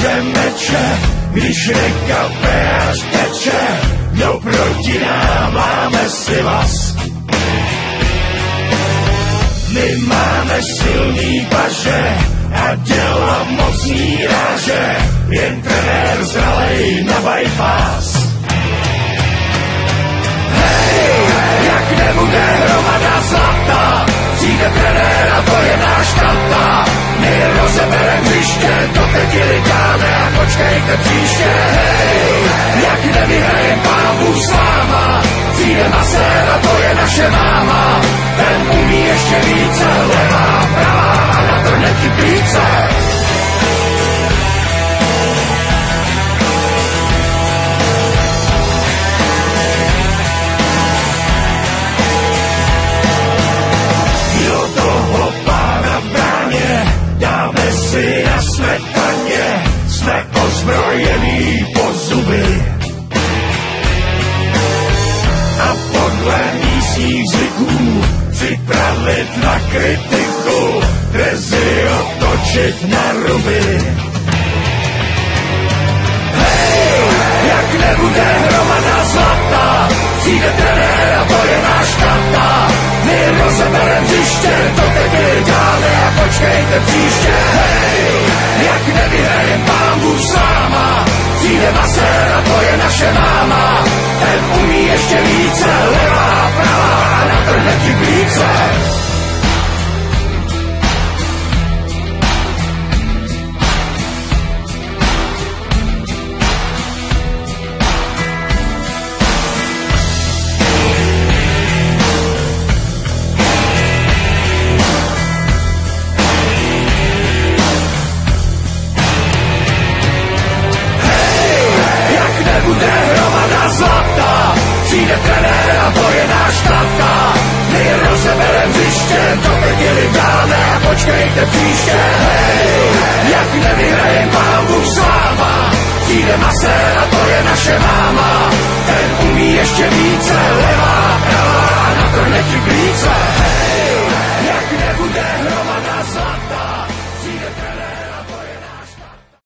že meče, když řeka péř teče, kdo proti nám máme si vás. My máme silný paže a děla mocný ráže, jen trenér zralej na bypass. Hej, jak nebude hromada zlata, přijde trenér a to je náš tata. My rozeberem hřiště, to teď dáme a počkejte příště. Hej, jak nevyhrajem Pán Bůh s váma, přijde masér a to je naše máma. Ten umí ještě více, levá, pravá a natrhne ti plíce. Do toho pána v bráně dáme si na smetaně, jsme ozbrojení po zuby. A podle místních zvyků připravit na kritiku, drezy otočit na ruby. Hej, jak nebude hromada zlata, přijde trenér a to je náš tata. My rozeberem hřiště, to teď dáme a počkejte příště. Hej, jak nevyhrajem Pán Bůh s váma, přijde masér a to je naše máma. Ten umí ještě více, levá, pravá a natrhne ti plíce. Bude hromada zlata, přijde trenér a to je náš tata. My rozeberem hřiště, to teď dáme a počkejte příště. Hej, jak nevyhrajem Pán Bůh s váma, přijde masér a to je naše máma. Ten umí ještě více, levá, pravá a natrhne ti plíce. Hej, jak nebude hromada